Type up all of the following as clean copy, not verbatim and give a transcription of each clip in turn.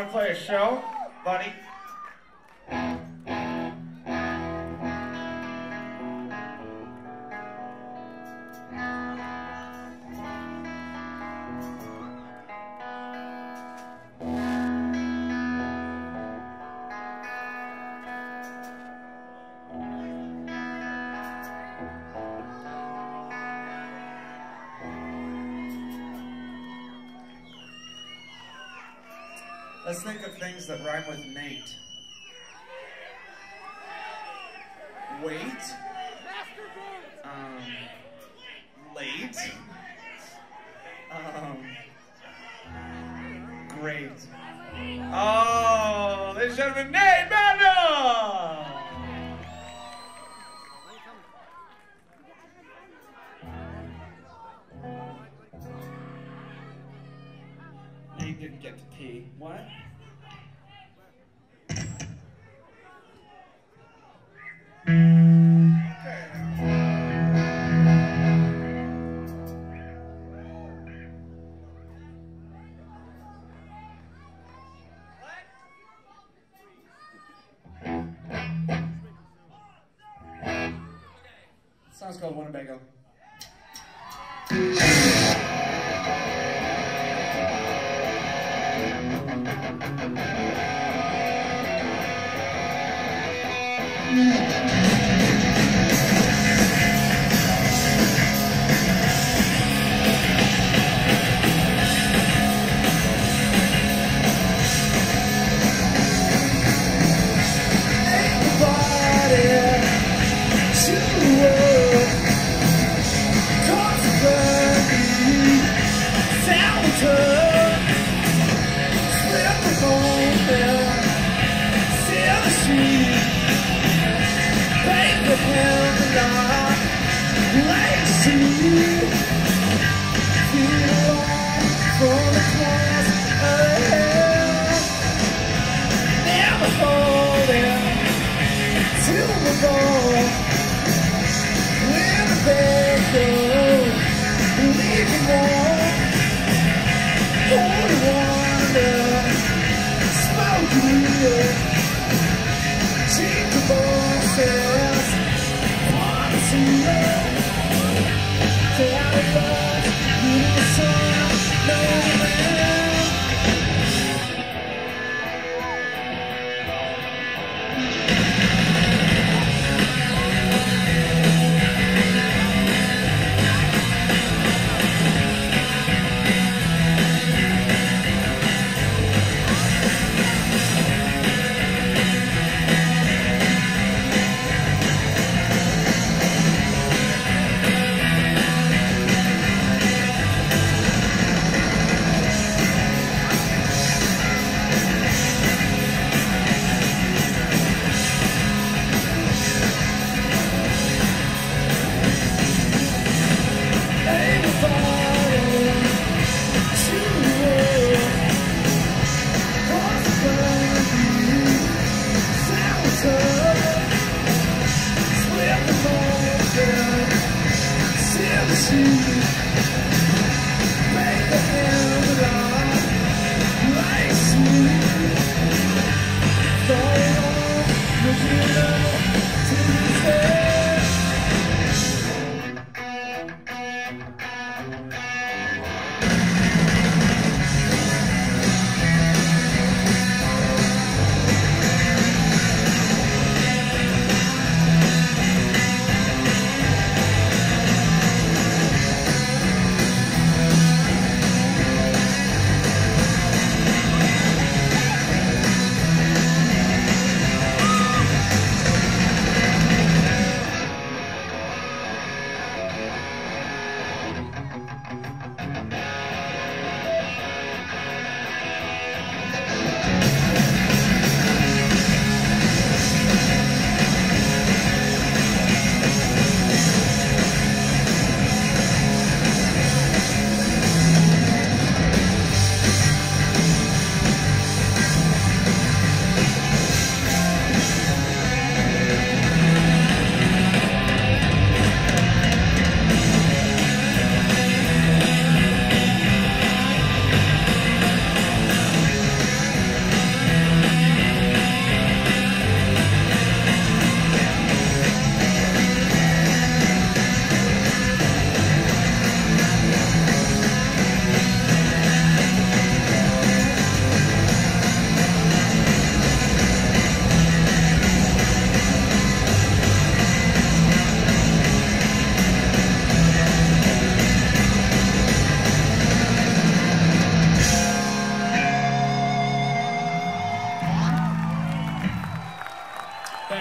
want to play a show, buddy? Let's think of things that rhyme with Nate. Wait. Late. Great. Oh, this should have been Nate Banda! Nate didn't get to pee. What? Song's called Winnebago.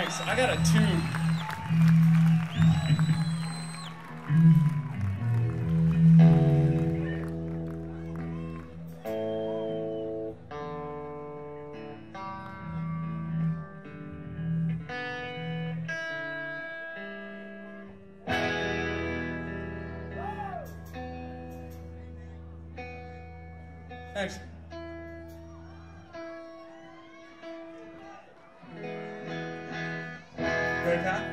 Thanks. I got a 2. Thanks. Ready, Pat?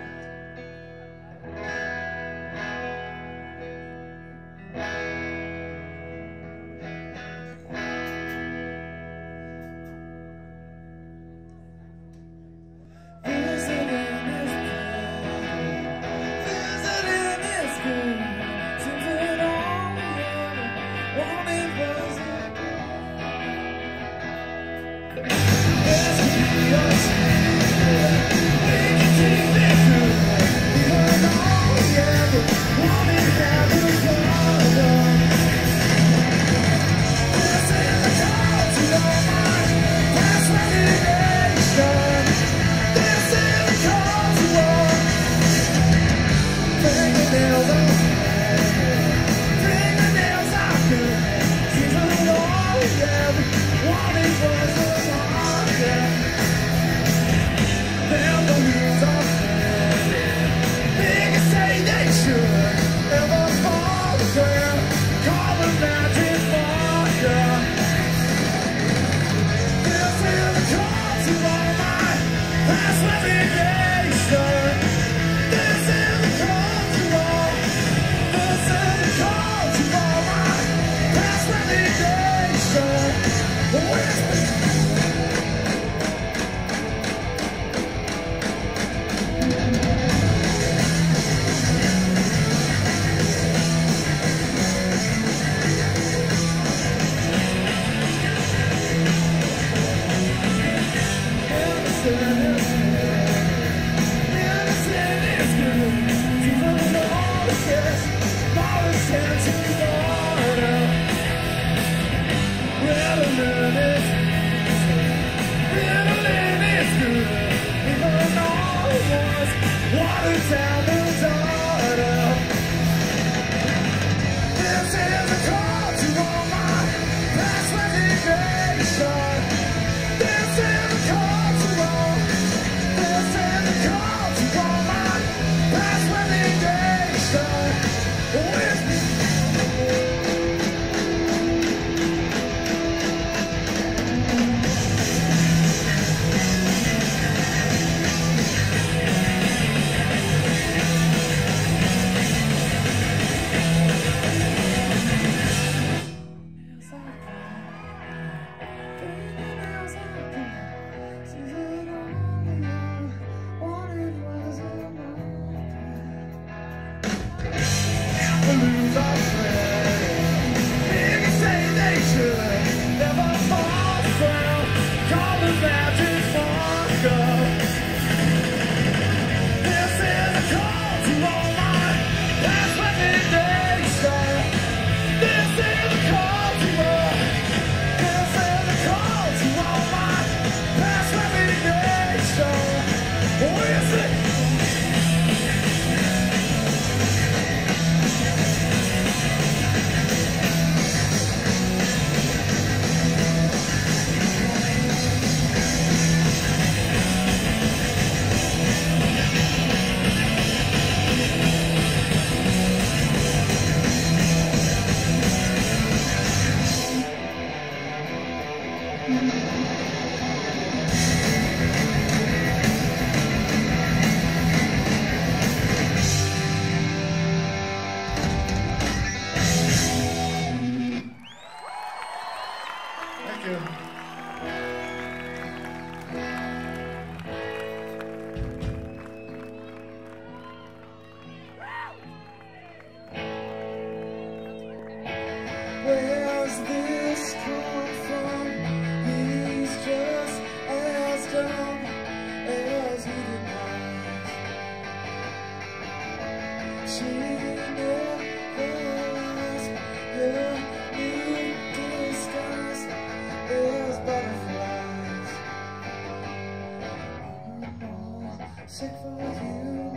sick for you.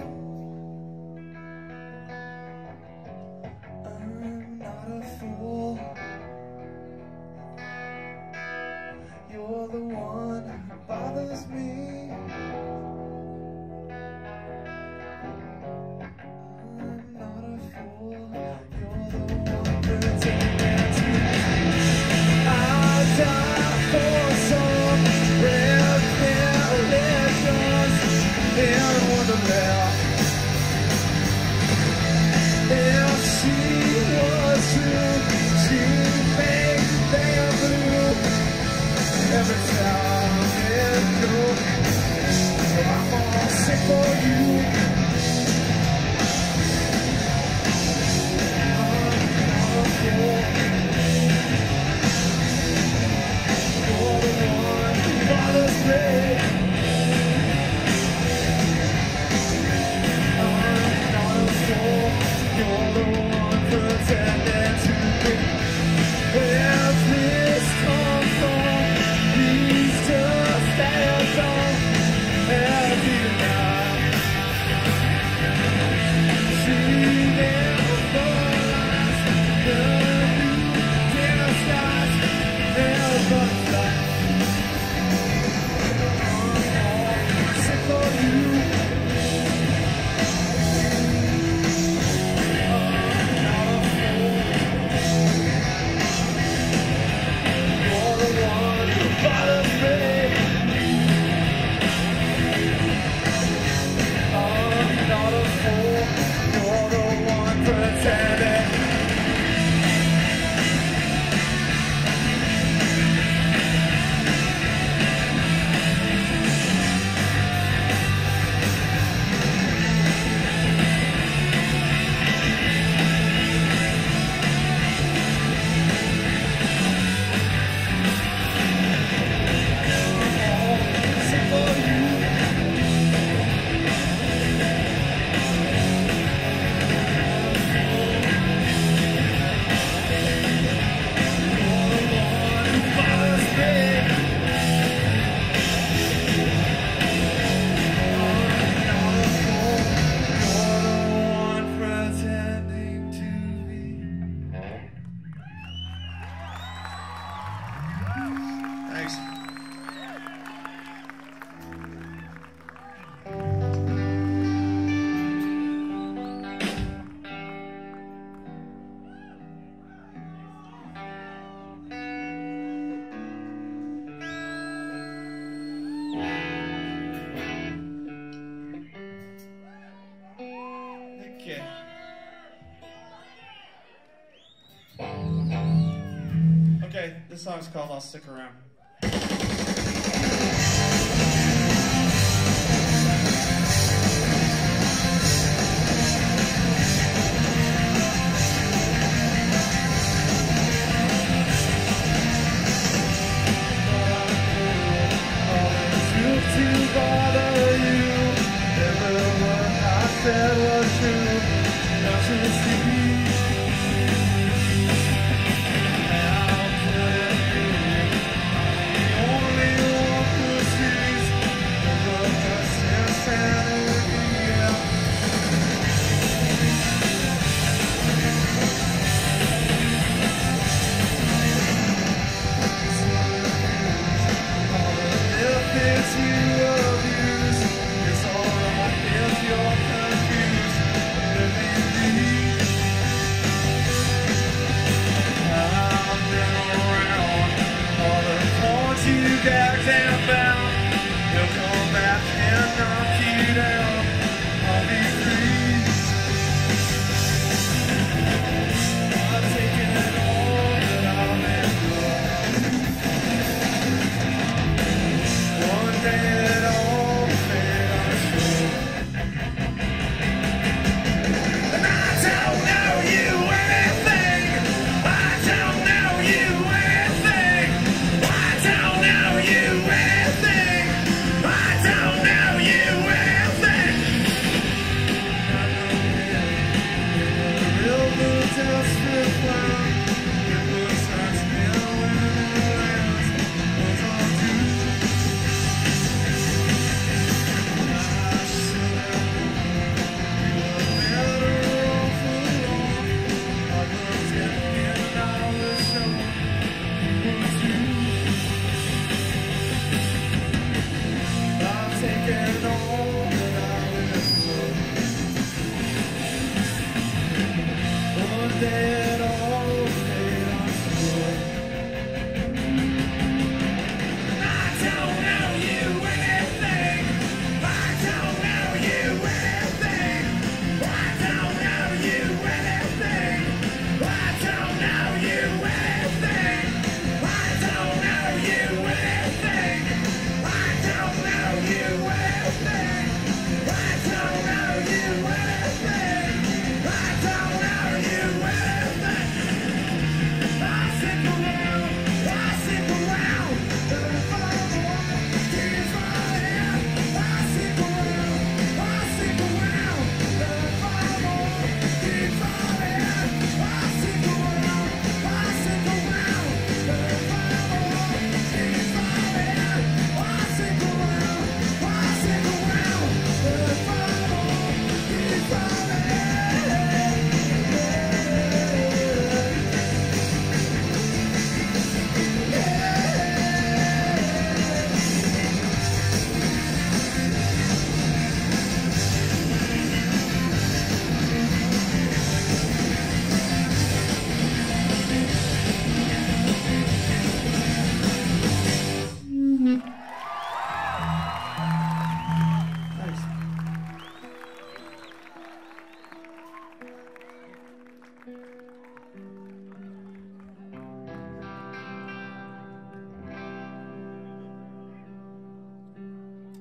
I'm not a fool. You're the one who bothers me. I'm not a fool. You're the one pretending to be. I'll die for some revelations in Wonderland. If she was true, she'd make them blue. Every time it goes, I'm all sick for you. I'm not a fool. You're the one who bothers me. I'm not a fool. You're the one pretending to be. Where's this come from? Please just stand on every night. She never lies. The new dinner skies never fly. I'm sick for you. I'm not a fool. You're the one who bothers me. I'm not a fool. You're the one pretending. Sick for you. Thanks. Okay. Okay, this song's called I'll Stick Around. To bother you, every word I said was true. Not to see how could you be the only one who sees the insanity. All the methods you abuse, it's alright if you're confused. Believe I've been around all the points you gagged and bound. They'll come back and knock you down. I'll be free. I've taken it all that I've been through. One day that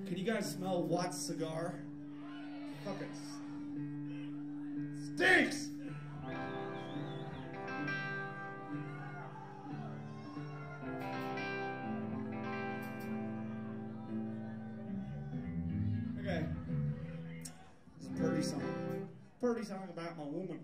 Can you guys smell Watt's cigar? Fucking stinks! Okay. It's a pretty song. Pretty song about my woman.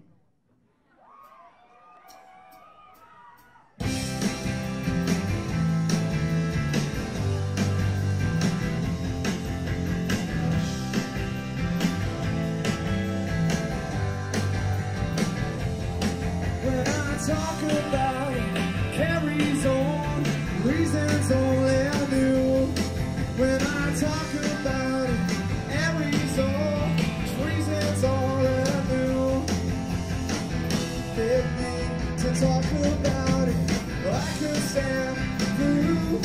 Talk about it, carries on, reasons only I knew. When I talk about it, carries on, reasons all I knew. Let me to talk about it, I could stand through.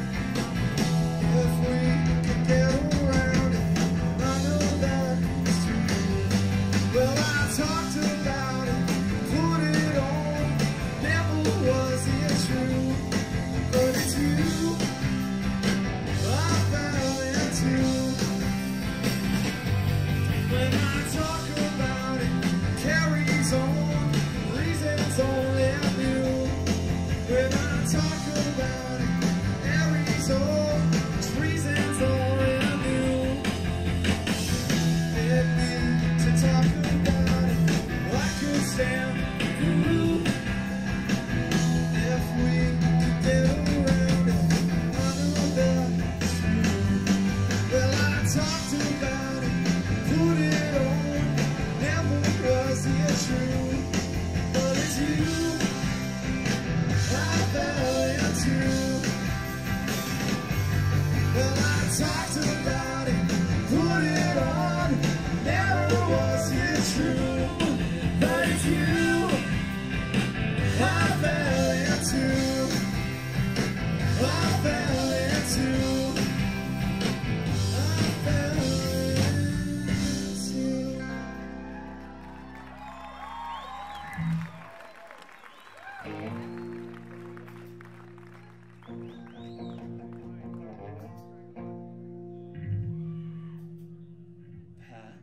If we could get around it, I know that it's true. Well, I talked about it, put it on. Was it true? But it's you I fell into. When I talk about it, carries on, reasons only I knew. When I talk about it, carries on, reasons only I knew. Let me to talk about it, I could stand through. If we could get around it, I know that it's true. Well, I talked about it, put it on, never was it true. But it's you I fell into. Well, I talked about it, put it on, never was it true. But it's you I fell into. I fell into. I fell into. Pat.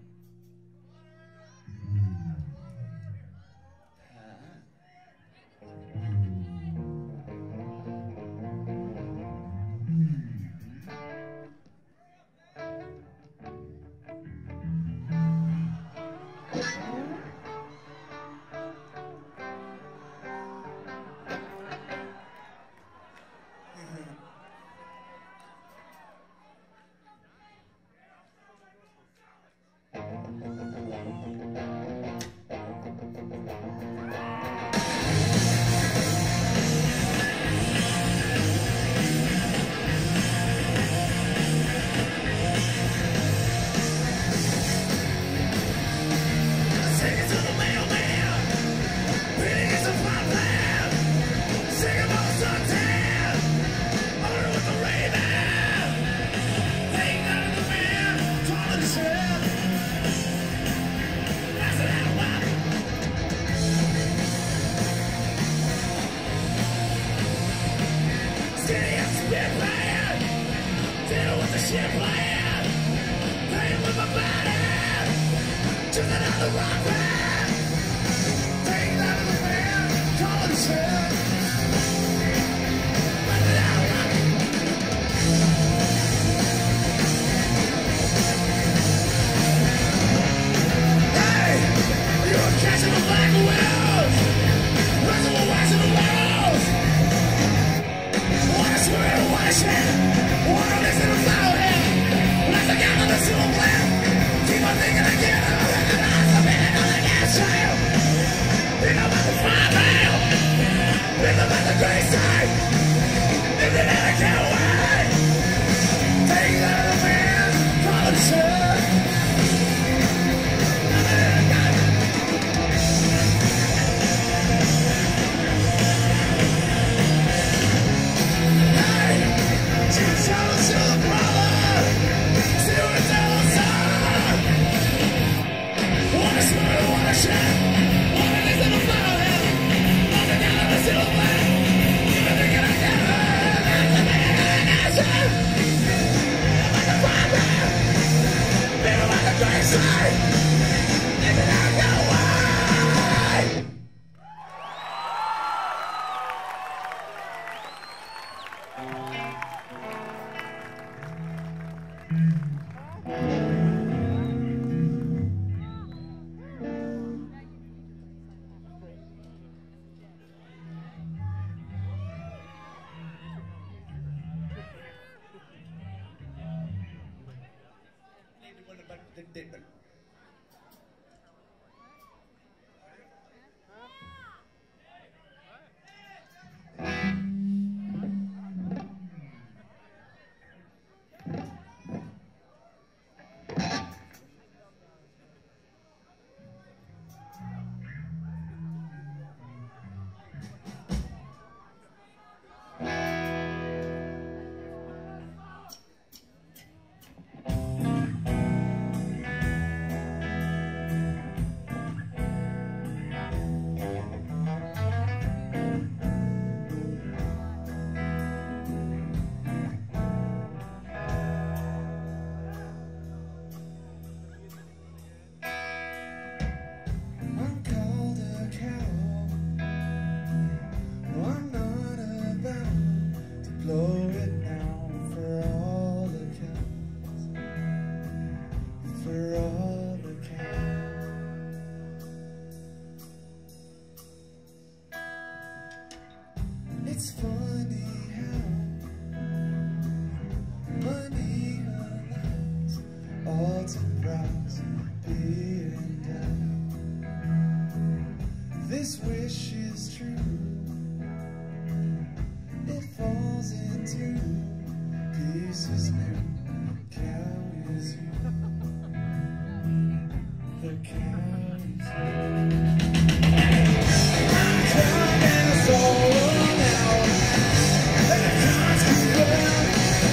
Keep on thinking again, I'm statement. It's funny how money allows all to browse being done. This wish is true. It falls into pieces new. Cow is you. The cow is you. Time is all around. Time's too round.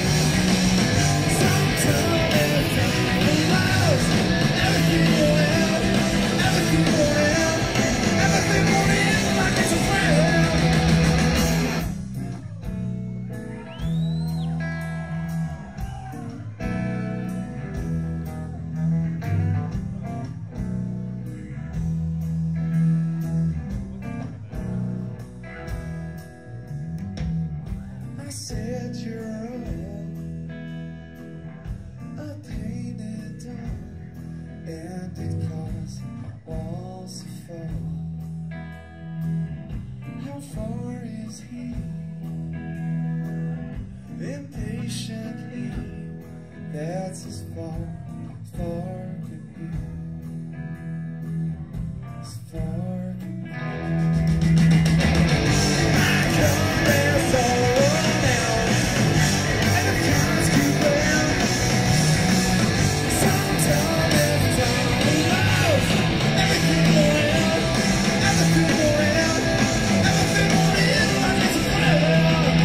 Sometimes everything allows. Everything around. Everything around. Everything on in like it's a friend. I said you're all a painted doll, and it caused walls to fall. How far is he? Impatiently, that's as far can he. As far can he. Come there's all now, and the time's too round. Sometimes every time allows. Everything around, everything around, everything on in like it's a friend.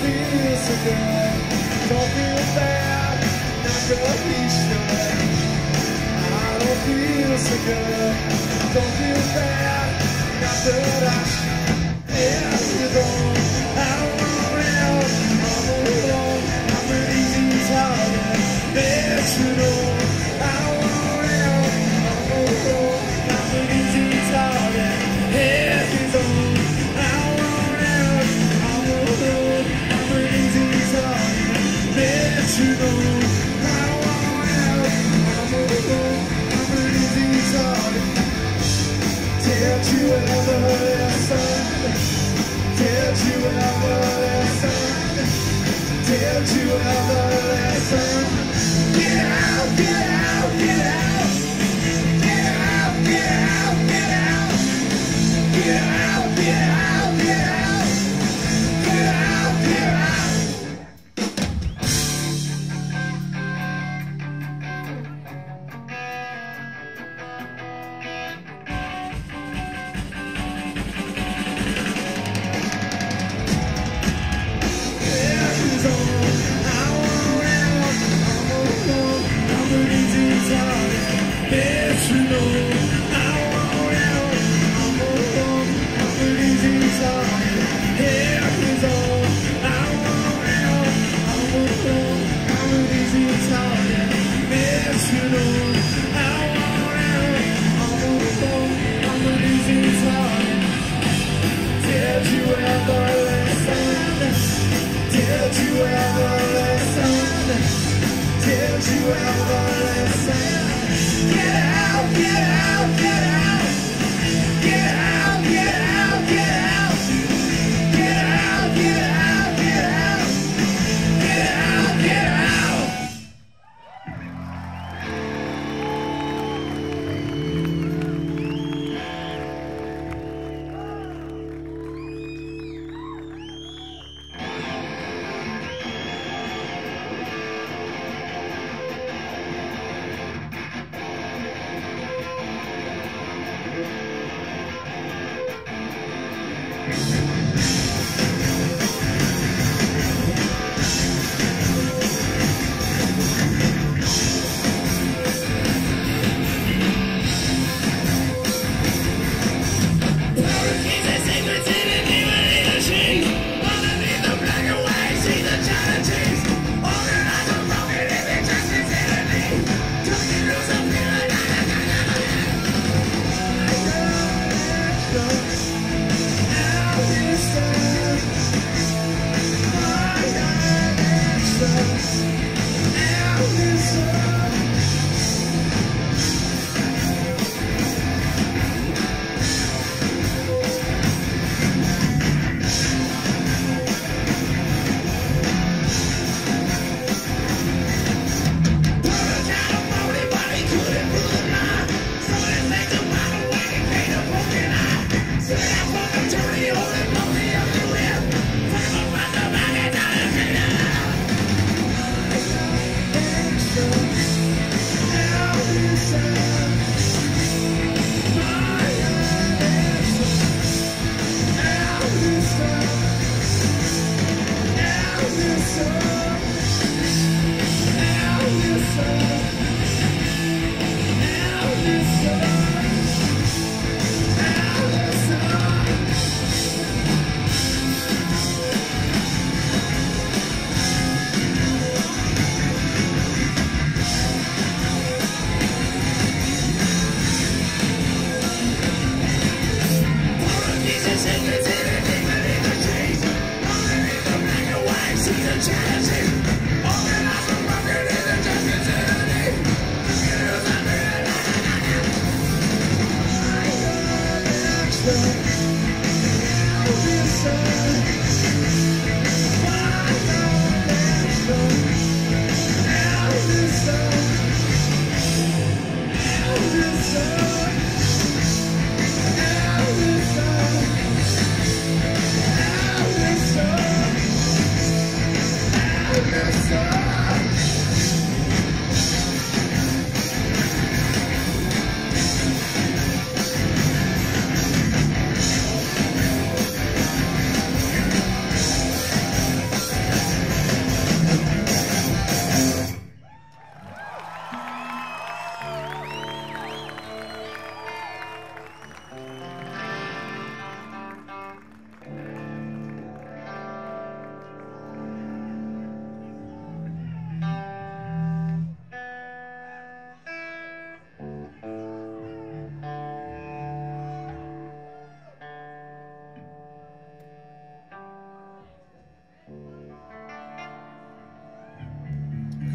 feel so good. Don't feel bad, not gonna be sure. I don't feel so good. Don't feel bad, not that I ever don't. I want out, I'm alone. I'm an easy target. Bet you know. I want out, I'm alone. I'm an easy target. Head is on. I want out, I'm alone. I'm an easy target. Bet you know. I want out, I'm alone. I'm an easy target. Did you ever listen? Did you ever listen? Did you ever listen? Get out, get out, get out. Get out, get out, get out. Get out, get out, get out. Get out, get out.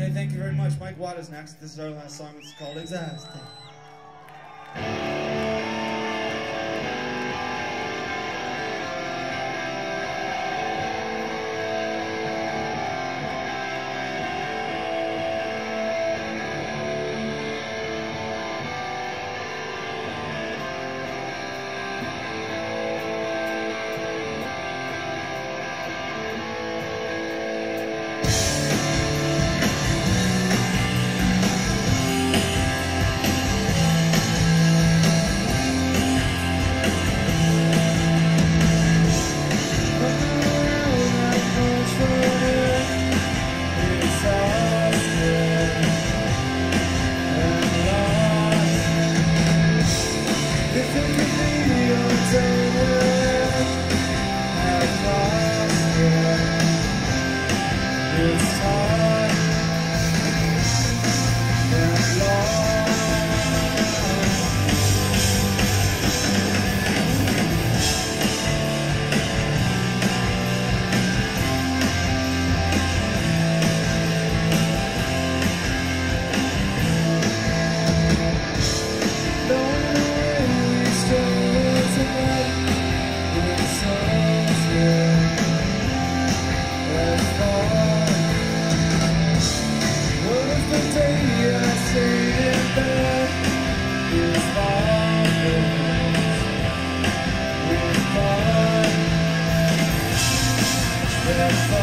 Alright, thank you very much. Mike Watt is next. This is our last song. It's called Exhaust. Yeah.